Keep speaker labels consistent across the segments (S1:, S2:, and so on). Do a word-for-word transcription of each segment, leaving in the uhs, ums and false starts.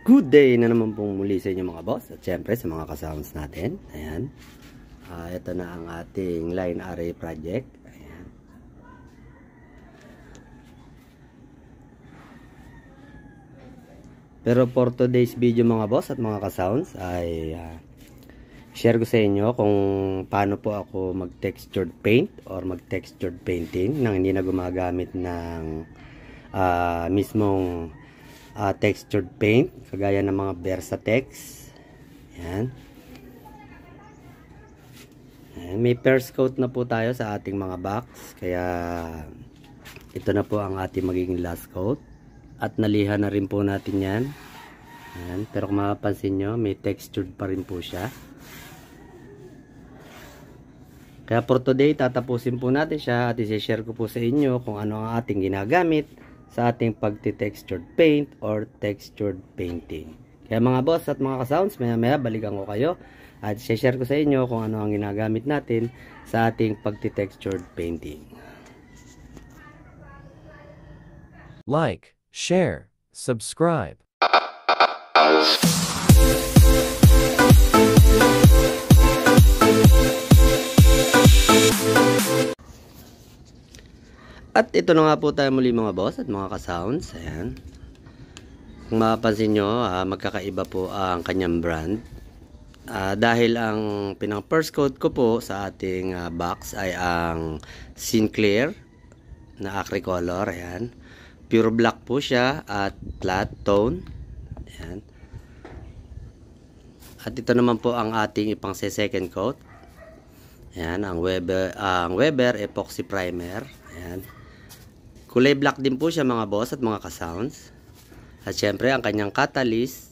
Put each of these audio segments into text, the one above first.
S1: Good day na naman pong muli sa inyo mga boss at syempre sa mga kasounds natin. Ayan. Uh, ito na ang ating line array project. Ayan. Pero for today's video mga boss at mga kasounds ay uh, share ko sa inyo kung paano po ako mag textured paint or mag textured painting nang hindi na gumagamit ng uh, mismong Uh, textured paint kagaya ng mga Versatex. Ayan. Ayan. May first coat na po tayo sa ating mga box, kaya ito na po ang ating magiging last coat at nalihan na rin po natin yan. Ayan. Pero kung mapapansin nyo, may textured pa rin po siya, kaya for today tatapusin po natin siya at i-share ko po sa inyo kung ano ang ating ginagamit sa ating pagti-textured paint or textured painting. Kaya mga boss at mga kasounds, maya maya balikan ko kayo at share ko sa inyo kung ano ang ginagamit natin sa ating pagti-textured painting.
S2: Like, share, subscribe.
S1: At ito na nga po tayo muli mga boss at mga ka-sounds. Ayan. Kung mapapansin nyo, uh, magkakaiba po ang kanyang brand. Uh, dahil ang pinang first coat ko po sa ating uh, box ay ang Sinclair na Acricolor. Ayan. Pure black po siya at flat tone. Ayan. At ito naman po ang ating ipang second coat. Ayan, ang Weber, uh, ang Weber Epoxy Primer. Ayan. Kulay black din po siya mga boss at mga ka-sounds. At syempre ang kanyang catalyst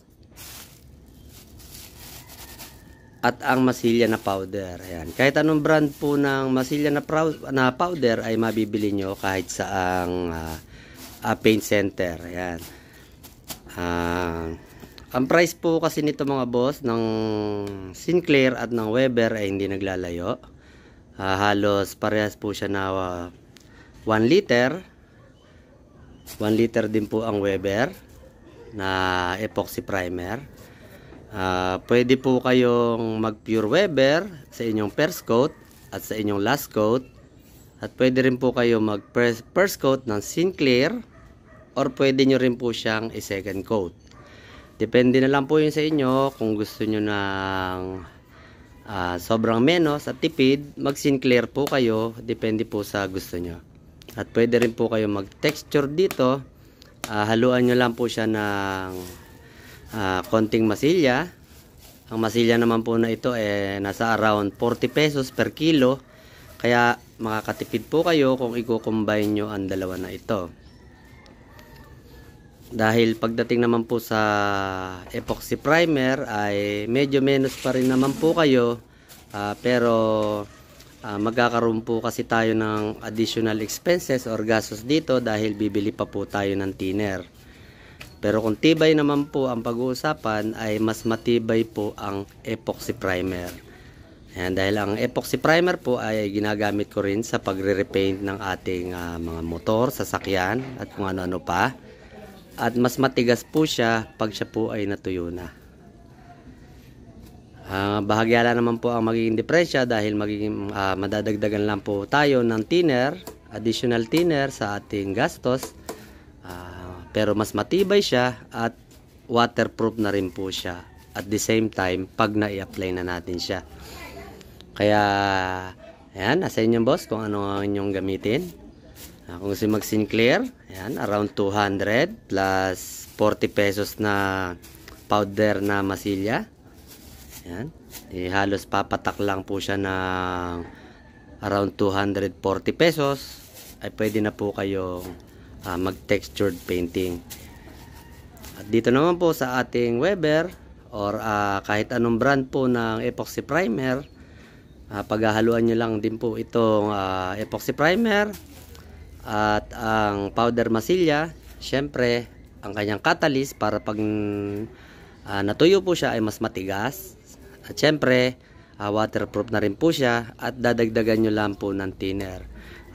S1: at ang masilya na powder. Ayan. Kahit anong brand po ng masilya na, na powder ay mabibili nyo kahit saang uh, uh, paint center. Ayan. Uh, ang price po kasi nito mga boss ng Sinclair at ng Weber ay hindi naglalayo. Uh, halos parehas po siya na uh, one liter. one liter din po ang Weber na epoxy primer. Uh, pwede po kayong mag pure Weber sa inyong first coat at sa inyong last coat. At pwede rin po kayo mag first coat ng Sinclair or pwede nyo rin po siyang i-second coat. Depende na lang po yun sa inyo. Kung gusto nyo ng uh, sobrang menos at tipid, mag Sinclair po kayo. Depende po sa gusto nyo. At pwede rin po kayo mag-texture dito. Uh, haluan nyo lang po siya ng uh, konting masilya. Ang masilya naman po na ito eh, nasa around forty pesos per kilo. Kaya makakatipid po kayo kung i-combine nyo ang dalawa na ito. Dahil pagdating naman po sa epoxy primer ay medyo menos pa rin naman po kayo. Uh, pero Uh, magkakaroon po kasi tayo ng additional expenses or gastos dito dahil bibili pa po tayo ng thinner. Pero kung tibay naman po ang pag-uusapan ay mas matibay po ang epoxy primer. Ayan, dahil ang epoxy primer po ay ginagamit ko rin sa pagre-repaint ng ating uh, mga motor, sasakyan at kung ano-ano pa. At mas matigas po siya pag siya po ay natuyo na. Uh, bahagya lang naman po ang magiging diferensya dahil magiging uh, madadagdagan lang po tayo ng thinner, additional thinner sa ating gastos. Uh, pero mas matibay siya at waterproof na rin po siya at the same time pag na-i-apply na natin siya. Kaya ayan, nasa inyong boss kung ano ang inyong gamitin. Uh, kung gusto mag Sinclair, ayan, around two hundred plus forty pesos na powder na masilya. Yan. Eh, halos papatak lang po siya ng around two hundred forty pesos ay pwede na po kayong uh, mag textured painting. At dito naman po sa ating Weber or uh, kahit anong brand po ng epoxy primer, uh, paghahaluan nyo lang din po itong uh, epoxy primer at ang powder masilya. Syempre ang kanyang catalyst para pag uh, natuyo po siya ay mas matigas. At syempre, uh, waterproof na rin po siya at dadagdagan nyo lang po ng thinner.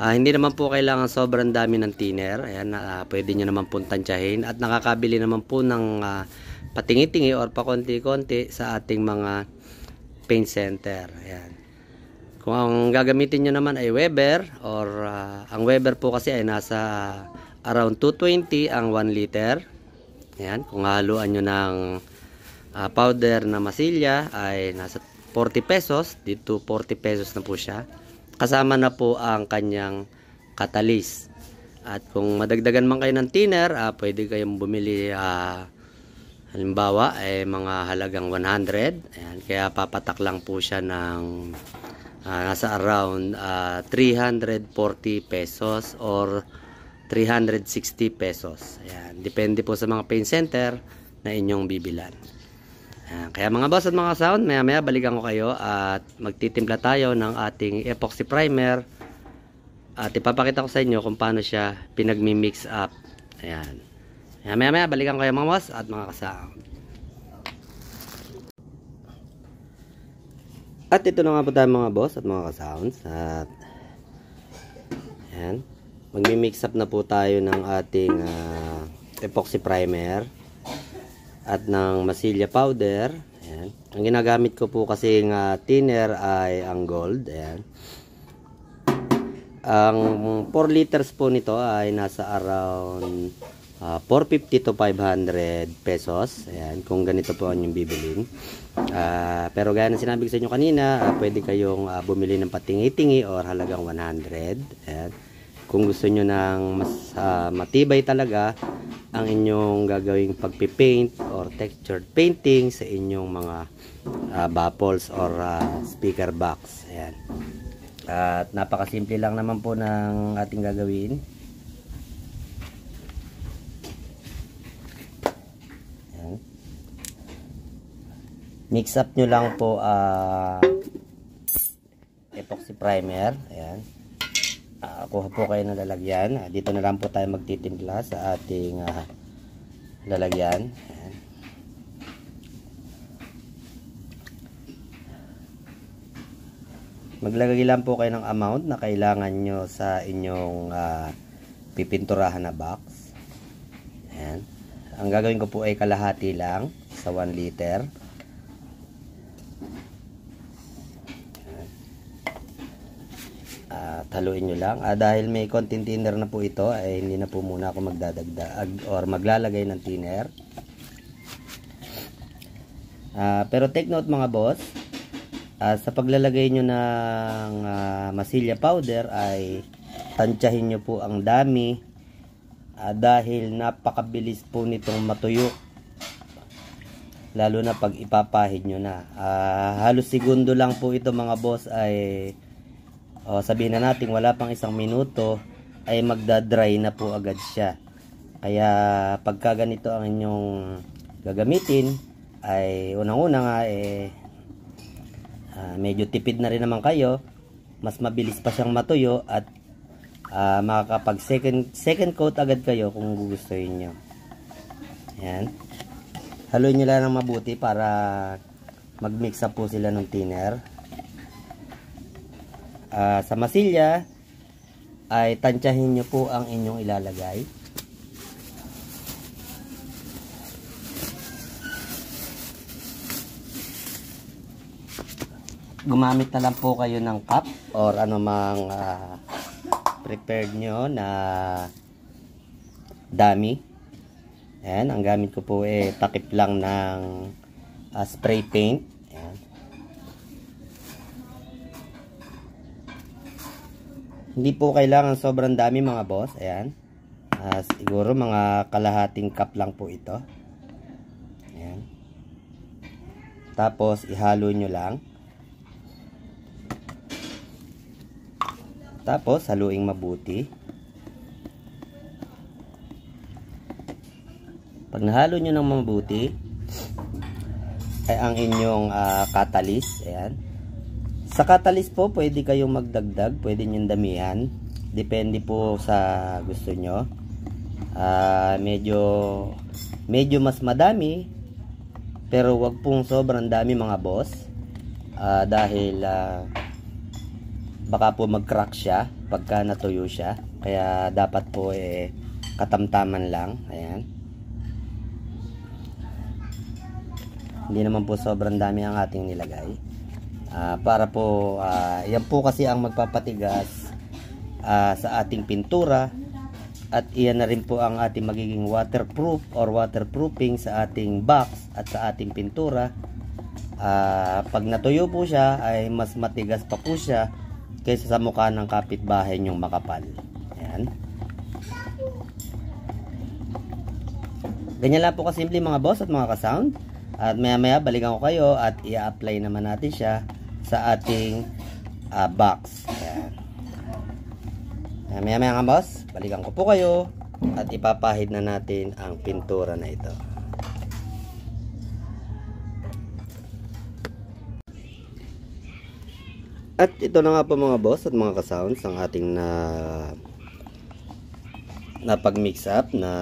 S1: Uh, hindi naman po kailangan sobrang dami ng thinner. Ayan, uh, pwede nyo naman po tansyahin. At nakakabili naman po ng uh, patingi-tingi or pakonti-konti sa ating mga paint center. Ayan. Kung ang gagamitin nyo naman ay Weber, or uh, ang Weber po kasi ay nasa around two twenty ang one liter. Ayan. Kung haluan nyo ng uh, powder na masilya ay nasa forty pesos. Dito forty pesos na po siya. Kasama na po ang kanyang catalyst. At kung madagdagan man kayo ng thinner, uh, pwede kayong bumili uh, halimbawa ay eh, mga halagang one hundred. Ayan, kaya papatak lang po siya ng uh, nasa around uh, three hundred forty pesos or three hundred sixty pesos. Ayan, depende po sa mga paint center na inyong bibilan. Kaya mga boss at mga sound, maya maya balikan ko kayo at magtitimpla tayo ng ating epoxy primer at ipapakita ko sa inyo kung paano siya pinagmi-mix up. Ayan. Kaya maya maya balikan ko kayo mga boss at mga sound. At ito na nga po tayo mga boss at mga sounds. At ayan, magmi-mix up na po tayo ng ating uh, epoxy primer at ng masilya powder. Ayan. Ang ginagamit ko po kasi ng thinner ay ang gold. Ayan. Ang four liters po nito ay nasa around uh, four fifty to five hundred pesos. Ayan, kung ganito po ang yung bibilin. Uh, pero gaya ng sinabi ko sa inyo kanina, uh, pwede kayong uh, bumili ng patingi-tingi or halagang one hundred. Ayan. Kung gusto nyo ng mas uh, matibay talaga ang inyong gagawing pagpipaint or textured painting sa inyong mga uh, baffles or uh, speaker box. Ayan. At napakasimple lang naman po ng ating gagawin. Ayan. Mix up nyo lang po uh, epoxy primer. Ayan. Uh, kuha po kayo ng lalagyan. Uh, dito na lang po tayo magtitimpla sa ating uh, lalagyan. Ayan. Maglagay lang po kayo ng amount na kailangan nyo sa inyong uh, pipinturahan na box. Ayan. Ang gagawin ko po ay kalahati lang sa one liter. At haluin nyo lang. Ah, dahil may konting thinner na po ito, ay hindi na po muna ako magdadagdag or maglalagay ng thinner. Ah, pero take note mga boss, ah, sa paglalagay nyo ng ah, masilya powder ay tansyahin nyo po ang dami ah, dahil napakabilis po nitong matuyo. Lalo na pag ipapahid nyo na. Ah, halos segundo lang po ito mga boss ay o sabihin na natin wala pang isang minuto ay magda-dry na po agad siya. Kaya pagka ganito ang inyong gagamitin ay unang-una nga eh uh, medyo tipid na rin naman kayo, mas mabilis pa siyang matuyo at uh, makakapag second, second coat agad kayo kung gugustuhin nyo. Ayan. Haluin nyo lang ng mabuti para mag-mix up po sila ng thinner. Uh, sa masilya ay tansyahin nyo po ang inyong ilalagay. Gumamit na lang po kayo ng cup or anumang uh, prepared nyo na dami. Ayan, ang gamit ko po ay takip lang ng uh, spray paint. Ayan. Hindi po kailangan sobrang dami mga boss. Ayan. Uh, siguro mga kalahating cup lang po ito. Ayan. Tapos ihalo nyo lang. Tapos haluing mabuti. Pag nahalo nyo ng mabuti ay ang inyong uh, catalyst. Ayan. Sa catalyst po, pwede kayong magdagdag, pwede nyo damihan. Depende po sa gusto nyo. Uh, medyo, medyo mas madami, pero wag pong sobrang dami mga boss. Uh, dahil uh, baka po mag-crack siya pagka natuyo siya. Kaya dapat po eh katamtaman lang. Ayan. Hindi naman po sobrang dami ang ating nilagay. Uh, para po, uh, yan po kasi ang magpapatigas uh, sa ating pintura. At iyan na rin po ang ating magiging waterproof or waterproofing sa ating box at sa ating pintura. Uh, pag natuyo po siya ay mas matigas pa po siya kaysa sa mukha ng kapitbahay nyong makapal. Ayan. Ganyan lang po kasimple mga boss at mga kasound. At maya maya balikan ko kayo at i-apply naman natin siya sa ating uh, box. Ayan. Maya maya mga boss, balikan ko po kayo at ipapahid na natin ang pintura na ito. At ito na nga po mga boss at mga kasounds ang ating na na pag-mix up na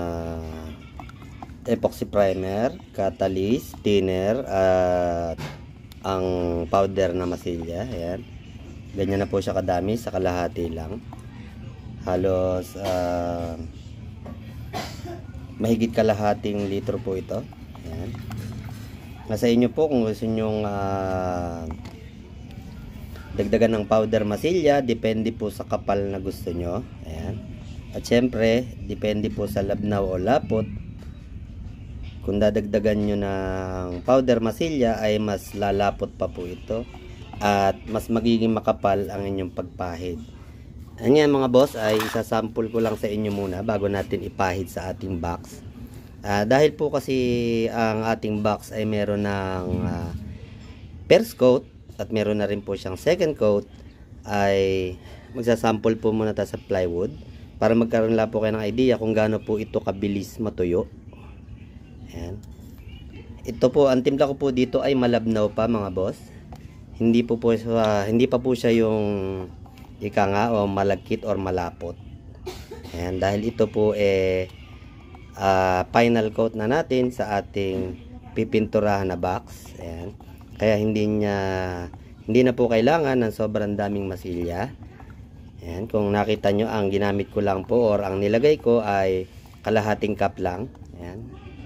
S1: epoxy primer, catalyst, thinner at ang powder na masilya. Ayan. Ganyan na po siya kadami, sa kalahati lang. Halos uh, mahigit kalahating litro po ito. Ayan. Nasa inyo po kung gusto nyong uh, dagdagan ng powder masilya, depende po sa kapal na gusto nyo. Ayan. At syempre, depende po sa labnaw o lapot. Kung dadagdagan nyo ng powder masilya ay mas lalapot pa po ito at mas magiging makapal ang inyong pagpahid. Ayan mga boss, ay isasample ko lang sa inyo muna bago natin ipahid sa ating box. Uh, dahil po kasi ang ating box ay meron ng uh, first coat at meron na rin po siyang second coat, ay magsasample po muna tayo sa plywood para magkaroon lang po kayo ng idea kung gaano po ito kabilis matuyo. Ayan. Ito po, ang timpla ko po dito ay malabnaw pa mga boss. Hindi po po uh, hindi pa po siya yung ika nga o malagkit or malapot. Ayan, dahil ito po eh uh, final coat na natin sa ating pipinturahan na box. Ayan. Kaya hindi niya hindi na po kailangan ng sobrang daming masilya. Ayan, kung nakita nyo, ang ginamit ko lang po or ang nilagay ko ay kalahating cup lang. Ayan.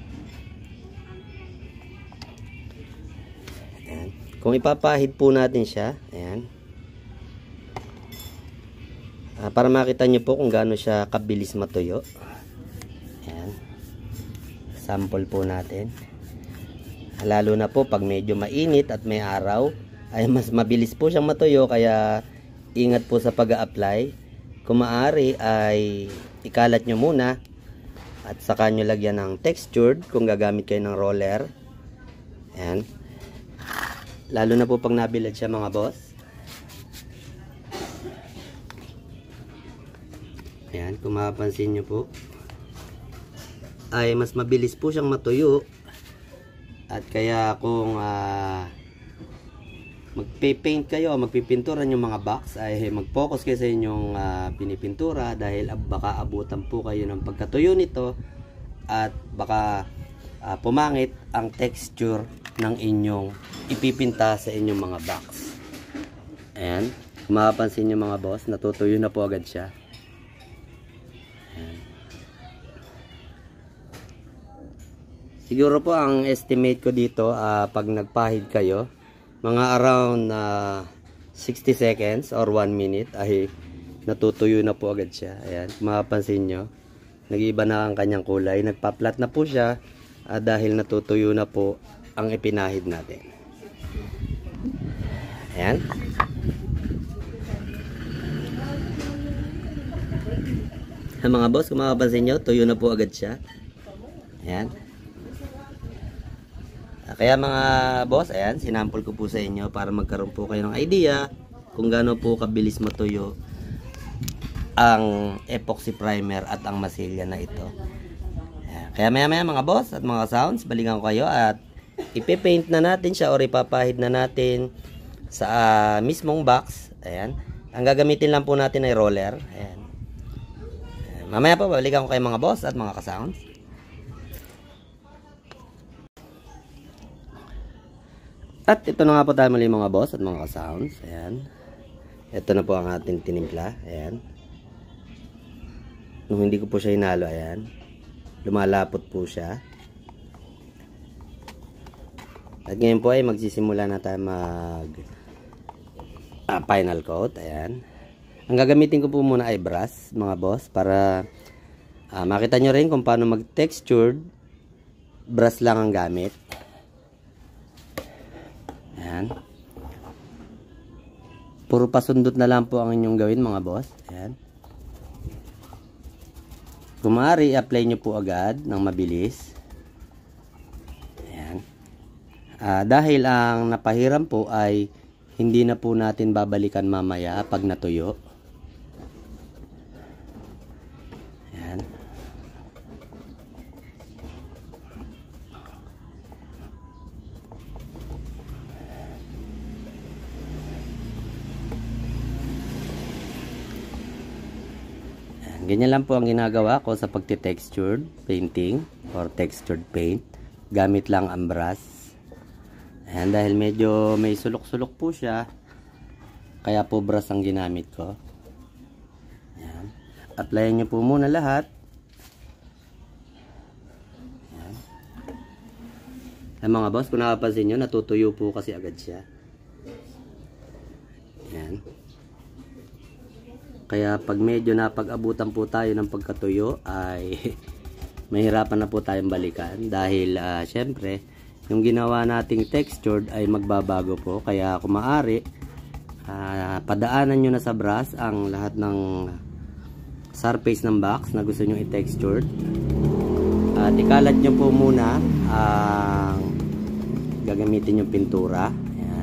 S1: Ayan. Kung ipapahid po natin siya, ayan. Uh, para makita nyo po kung gaano siya kabilis matuyo. Ayan. Sample po natin. Lalo na po pag medyo mainit at may araw, ay mas mabilis po siyang matuyo. Kaya ingat po sa pag-a-apply. Kung maaari ay ikalat nyo muna at saka nyo lagyan ng textured kung gagamit kayo ng roller. Ayan. Lalo na po pag nabilad siya mga boss. Ayan, kung mapapansin nyo po ay mas mabilis po siyang matuyo. At kaya kung uh, magpe-paint kayo, magpipintura yung mga box, ay mag-focus kayo sa inyong uh, pinipintura dahil uh, baka abutan po kayo ng pagkatuyo nito at baka uh, pumangit ang texture ng inyong ipipinta sa inyong mga box. Ayan, kung mapapansin nyo mga boss, natutuyo na po agad siya. Siguro po ang estimate ko dito uh, pag nagpahid kayo, mga around uh, sixty seconds or one minute ay natutuyo na po agad siya. Ayan, kung mapapansin nyo, nag-iiba na ang kanyang kulay, nagpa-flat na po siya uh, dahil natutuyo na po ang ipinahid natin. Ayan. Mga boss, kung mapapansin nyo, tuyo na po agad siya. Ayan. Kaya mga boss, ayan, sinample ko po sa inyo para magkaroon po kayo ng idea kung gaano po kabilis matuyo ang epoxy primer at ang masilya na ito. Ayan. Kaya maya maya mga boss at mga sounds, balikan ko kayo at ipipaint na natin siya or ipapahid na natin sa uh, mismong box. Ayan. Ang gagamitin lang po natin ay roller. Ayan. Ayan. Mamaya po, balikan ko kayo mga boss at mga ka-sounds. At ito na nga po tayo muli mga boss at mga ka-sounds. Ayan. Ito na po ang ating tinimpla. Ayan. Nung hindi ko po siya hinalo, ayan. Lumalapot po siya. At ngayon po ay magsisimula na tayo mag uh, final coat. Ayan. Ang gagamitin ko po muna ay brush, mga boss, para uh, makita nyo rin kung paano mag-textured. Brush lang ang gamit. Ayan. Puro pasundot na lang po ang inyong gawin, mga boss. Ayan. Kung maaari, apply nyo po agad ng mabilis. Ayan. Uh, dahil ang napahiram po ay hindi na po natin babalikan mamaya pag natuyo. Ayan. Ganyan lang po ang ginagawa ko sa pagti-textured painting or textured paint. Gamit lang ang brush. Ayan, dahil medyo may sulok-sulok po siya, kaya po brush ang ginamit ko. Ayan. Applyin nyo po muna lahat. Ayan. Ayan mga boss, kung nakapansin nyo, natutuyo po kasi agad siya. Ayan. Kaya pag medyo napag-abutan po tayo ng pagkatuyo ay mahirapan na po tayong balikan dahil uh, syempre yung ginawa nating textured ay magbabago po. Kaya kung maaari, uh, padaanan nyo na sa brush ang lahat ng surface ng box na gusto nyo i-textured. At ikalat nyo po muna ang uh, gagamitin yung pintura.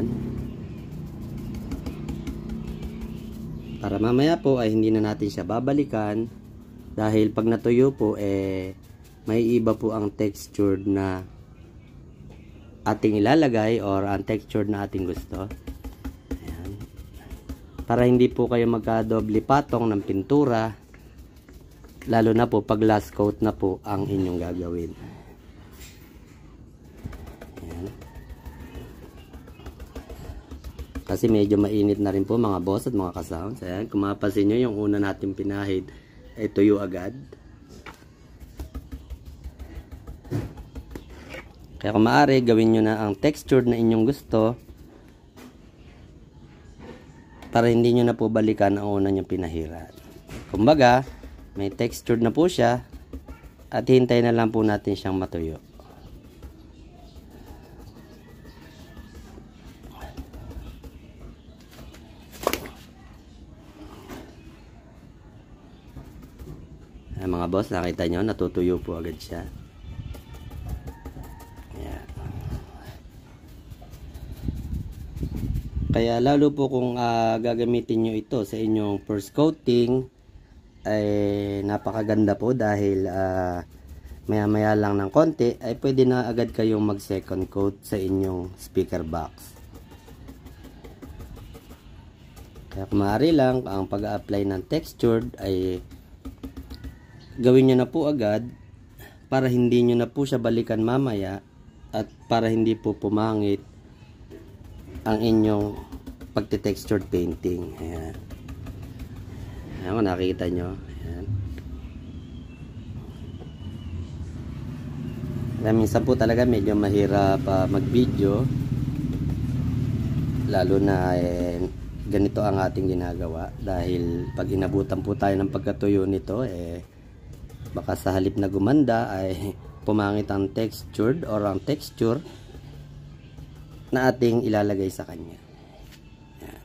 S1: Para mamaya po ay hindi na natin siya babalikan dahil pag natuyo po eh may iba po ang textured na ating ilalagay or ang textured na ating gusto. Ayan. Para hindi po kayo magkadoble patong ng pintura, lalo na po pag last coat na po ang inyong gagawin. Ayan. Kasi medyo mainit na rin po mga boss at mga kasounds. Ayan, kung mapapansin nyo, yung una natin pinahid ay tuyo agad. Kaya kung maaari, gawin nyo na ang textured na inyong gusto para hindi nyo na po balikan ang una nyo pinahiran. Kumbaga, may textured na po siya at hintay na lang po natin siyang matuyo. Ay, mga boss, nakita nyo, natutuyo po agad siya. Ayan. Kaya lalo po kung uh, gagamitin nyo ito sa inyong first coating, ay napakaganda po dahil uh, maya maya lang ng konti, ay pwede na agad kayong mag second coat sa inyong speaker box. Kaya kung maaari lang, ang pag-a-apply ng textured ay gawin nyo na po agad para hindi nyo na po siya balikan mamaya at para hindi po pumangit ang inyong pagte-textured painting. Ayan. Ayan kung nakikita nyo. Ayan. Kaya minsan po talaga medyo mahirap uh, mag-video, lalo na eh, ganito ang ating ginagawa dahil pag inabutan po tayo ng pagkatuyo nito eh baka sa halip na gumanda ay pumangit ang textured or ang texture na ating ilalagay sa kanya. Yan.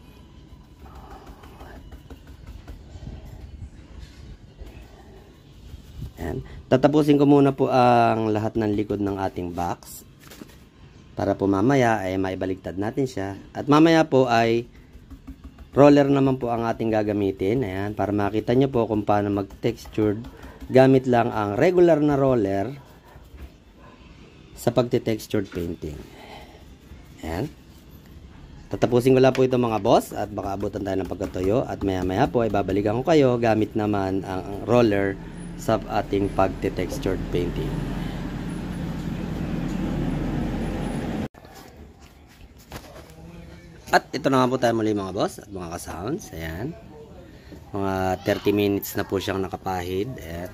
S1: Yan. Tatapusin ko muna po ang lahat ng likod ng ating box para po mamaya ay maibaligtad natin siya. At mamaya po ay roller naman po ang ating gagamitin. Ayan, para makita nyo po kung paano mag-textured gamit lang ang regular na roller sa pagte-textured painting. Ayan. Tatapusin ko lang po ito mga boss at baka abutan tayo ng pagkatuyo at maya maya po ay babalikan ko kayo gamit naman ang roller sa ating pagte-textured painting. At ito naman po tayo muli mga boss at mga ka-sounds. Ayan. Mga thirty minutes na po siyang nakapahid. At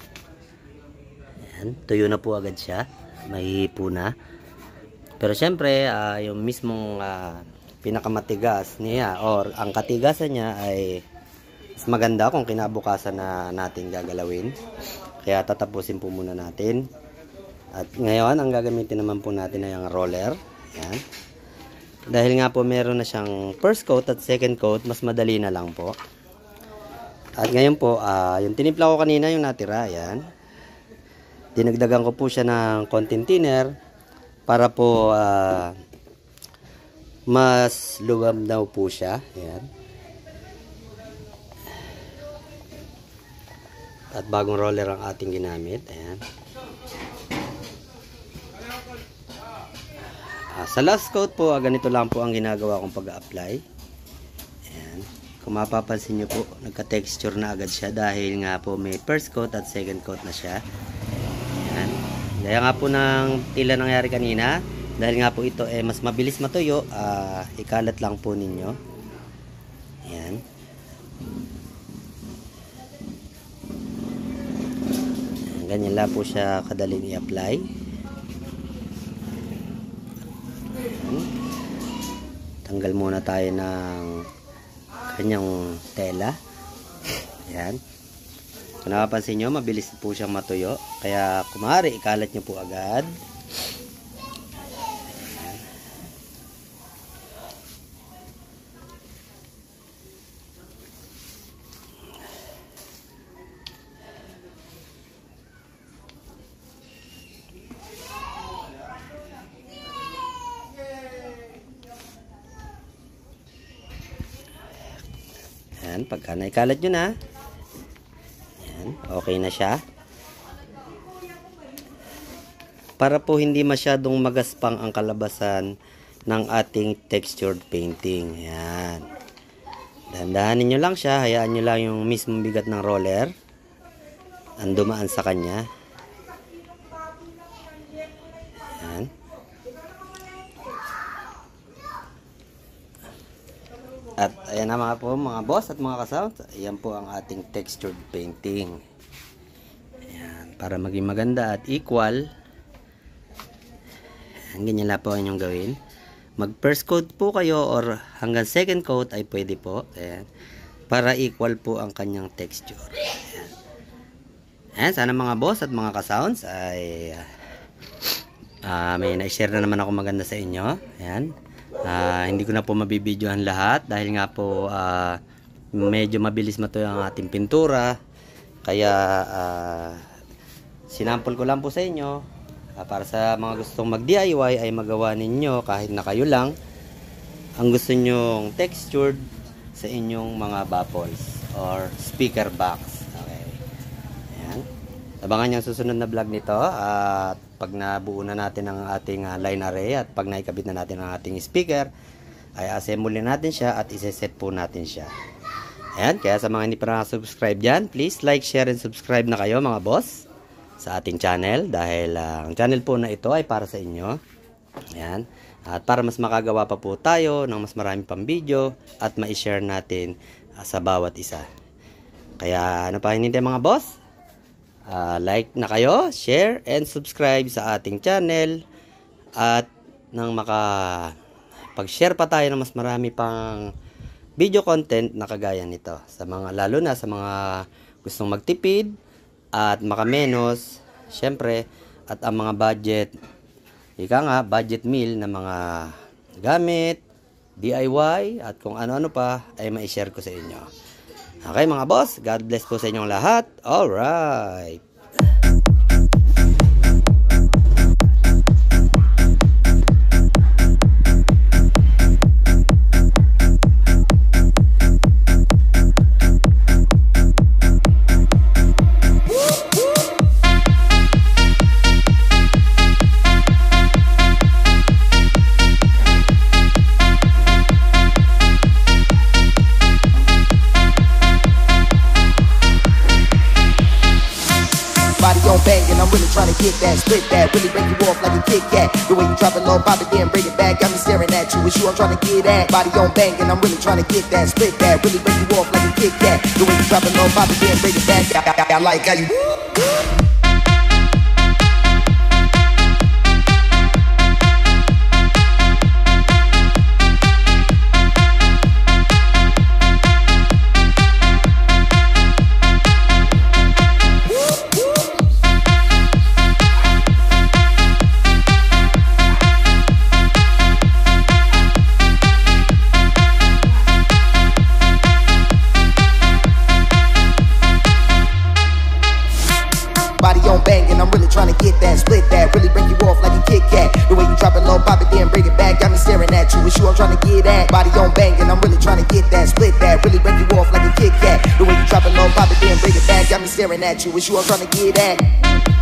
S1: ayan, tuyo na po agad siya. Mahihipo na. Pero syempre, uh, yung mismong uh, pinakamatigas niya or ang katigasan niya ay mas maganda kung kinabukasan na natin gagalawin. Kaya tatapusin po muna natin. At ngayon, ang gagamitin naman po natin ay ang roller. Ayan. Dahil nga po meron na siyang first coat at second coat, mas madali na lang po. At ngayon po, uh, yung tinimpla ko kanina, yung natira, ayan. Dinagdagan ko po siya ng konting thinner para po uh, mas luwam daw po siya. Ayan. At bagong roller ang ating ginamit. Ayan. Uh, sa last coat po, uh, ganito lang po ang ginagawa kong pag-apply. Ayan. Kung mapapansin nyo po, nagka-texture na agad siya dahil nga po may first coat at second coat na siya. Ayan. Gaya nga po ng tila nangyari kanina, dahil nga po ito eh, mas mabilis matuyo, uh, ikalat lang po ninyo. Ayan. Ganyan lang po siya kadaling i-apply. Tanggal muna tayo ng kanyang tela. Ayan. Kung napapansin nyo, mabilis po siyang matuyo. Kaya kumari, ikalat nyo po agad. Ayan, pagka naikalat nyo na, ayan, okay na siya. Para po hindi masyadong magaspang ang kalabasan ng ating textured painting. Ayan. Dahan-dahanin nyo lang siya, hayaan nyo lang yung mismong bigat ng roller ang dumaan sa kanya. Ayan. At ayan na mga po mga boss at mga ka-sounds, ayan po ang ating textured painting. Ayan, para maging maganda at equal, ayan, ganyan lang po ang inyong gawin. Mag first coat po kayo or hanggang second coat ay pwede po. Ayan, para equal po ang kanyang texture. Ayan, ayan, sana mga boss at mga ka-sounds ay uh, may na-share na naman ako maganda sa inyo. Ayan. Uh, hindi ko na po mabibidyohan lahat dahil nga po uh, medyo mabilis matuyo ang ating pintura, kaya uh, sinampol ko lang po sa inyo uh, para sa mga gustong mag D I Y ay magawa ninyo kahit na kayo lang ang gusto nyong textured sa inyong mga baffles or speaker box. Okay. Ayan. Abangan nyo ang susunod na vlog nito at uh, pag nabuo na natin ang ating uh, line array at pag naikabit na natin ang ating speaker, ay assemble natin siya at iseset po natin siya. Ayan, kaya sa mga hindi pa nakasubscribe dyan, please like, share, and subscribe na kayo mga boss sa ating channel dahil uh, ang channel po na ito ay para sa inyo. Ayan, at para mas makagawa pa po tayo ng mas marami pang video at ma-share natin uh, sa bawat isa. Kaya ano pa hinintay mga boss? Uh, like na kayo, share, and subscribe sa ating channel. At nang maka pag-share pa tayo ng mas marami pang video content na kagaya nito. Sa mga, lalo na sa mga gustong magtipid at makamenos, syempre, at ang mga budget, ika nga, budget meal na mga gamit, D I Y, at kung ano-ano pa, ay ma-share ko sa inyo. Okay mga boss, God bless po sa inyong lahat. Alright.
S3: banging, I'm really trying to get that, split that, really break you off like a Kit Kat. The way you drop it low, pop it, then bring it back, got me staring at you. It's you I'm trying to get at. Body on banging, I'm really trying to get that, split that, really break you off like a Kit Kat. The way you drop it low, pop it, then bring it back. I, I, I like how you. Body on banging, I'm really trying to get that, split that, really break you off like a Kit Kat. The way you drop it low, pop it, then bring it back, got me staring at you. It's you I'm trying to get at. Body on banging, I'm really trying to get that, split that, really break you off like a Kit Kat. The way you drop it low, pop it, then bring it back, got me staring at you. It's you I'm trying to get at.